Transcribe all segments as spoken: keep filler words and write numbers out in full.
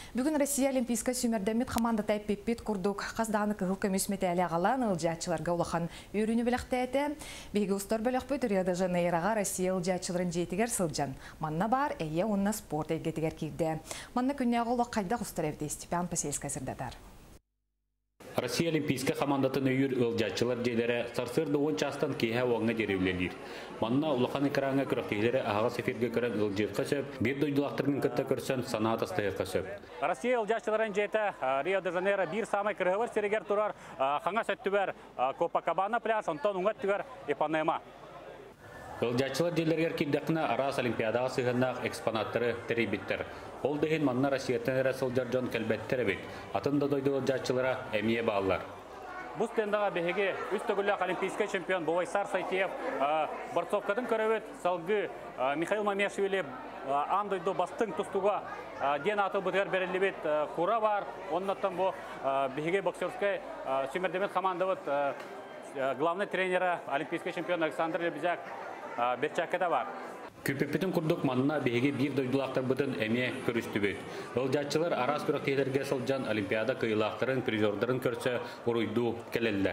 Бүгін Россия Олимпийска сүймердемет команда тайпеппет курдук қаздағаны кығыл көмес метәлі ағалан ылжатчыларға улахан өріні біліқті әті. Беге ұстар біліқпет Рио-де-Жанейроға Россия ылжатчыларын жетігер сылжан. Манна бар, әйе онна спорт әйгетігер кейді. Манна күнняғы ұлы қайда құстар әвде Степан Пасельска сірдадар. Россия Олимпийска командатын өйір ылжатчылар желері сарсырды он частан кейе оңға деревленер. Манна улахан экраңа күріқтейлері ағас эфирге көрін ылжырқа сөп, бір дойдылақтырын күтті көрсен санат астайыққа сөп. Россия ылжатчыларын жеті Рио-де-Жанейро бір самай кірғывар серегер тұрар, қаңа сөтті бәр Копакабана пляж, онтан ұңғат түгер Ипанема. Ылжатчылар желергер килдәқіна арас олимпиадаға сығынақ экспонаттары тәрейбеттер. Ол деген манна Россияттан әрі сылжар жон кәлбәттері бет. Атында дойды ылжатчылара әмие бағылар. Бұл стендаға бәхеге үст түгілі олимпийский чемпион Бовайсар Сайтиев борцовкадың көрәует салғы Михаил Мамешвили андойды бастың тұстуға ден аты бұтығар бәрілі бет құра бар. Оннаттан бұл бәхеге боксерскай сүймердемет командавыт главный тренера олимпийский чемпион Александр Лебезяк Берчаккада бар. Күпеппетін күрдік манына беге бір дойдылақтар бұтын әме көрісті бет. Ылжатчылар арас күріқтейлерге сылжан олимпиада кыйлақтарын, призордарын көрсе ұруйду келелілер.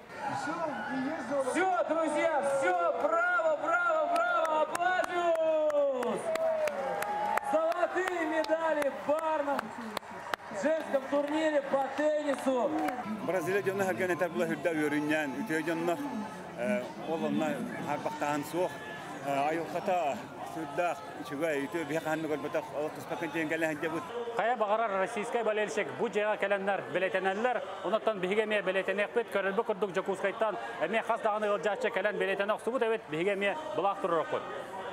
Все, друзья, все, браво, браво, браво, аплодис! Золотые медали в барном женском турнире по теннису. Бразилия жонна хагганетар була хүрдә өрүннән, үтө жонна олонна харбактан суох, айылхата сүрдәк, ичуга үтө биханны гөлбәтәк, алкыспакын тенгәле хәҗәбут. Кая багарар российский болельщик бу җайга кәләннәр билетенәлләр, оннан бигеме билетенәк бит көрелбе күрдүк Жакускайттан, әме хас даганы ылжатчы кәлән билетенәк субут әбит бигеме булак турырак бут.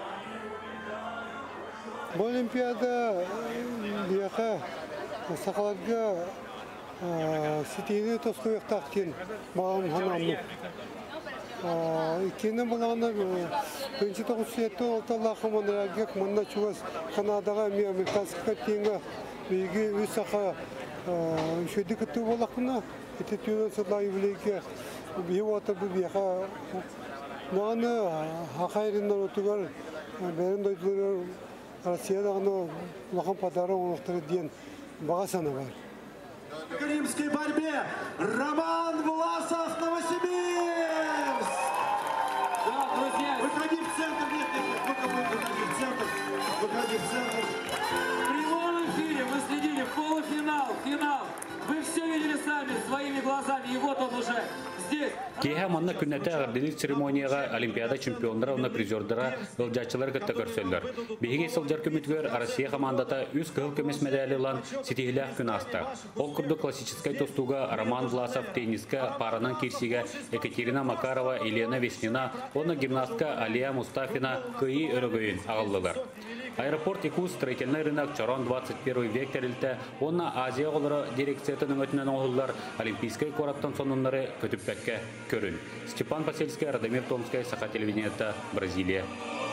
Бу олимпиада бияка сақаларға сетейді тосқойық тақтен бағым ханамны. Икені болағына бірінші тоғыз сүйетті олталла қаманырағек мұнда чуғас Канадаға ме американскқа теңгі бейге өз сақа үшеді күтті болақына еті түйен сұрла евлейке бей отыр бұл бейқа мағаны ақайрындар отығар бәрін дойдылар Россиядағыны лақан падары оңықтыры дейін баға саны бар. В римской борьбе Роман Власов, Новосибирск! Да, друзья, выходи в центр, нет, нет, ну-ка, выходи в центр, выходи в центр. в прямом эфире мы следили полуфинал, финал. Вы все видели сами своими глазами, и вот он уже здесь. Кейе манна күннәтә ағырдылық церемонияға олимпиада чемпиондары оны призордара ылжатчылар кітті көрсөлдер. Беге сылжар көмітгөр Россия командата үз кығыл көмес медалі лан сетегіләк күн аста. Ол күрді классическай тостуға Роман Власов тенниска паранан керсиге Екатерина Макарова, Елена Веснина, оны гимнастка Алия Мустафина күйі өрігөйін ағылдылар. Аэропорт Якут строительный рынок Чарон двадцать первый век тәрілті, оны Азия олары дирекциятының өтінен оғылдар олимпийскай қораттан сонынлары көтіппәкке көрін. Степан Пасельский, Радомир Томская, Саха телевидениета, Бразилия.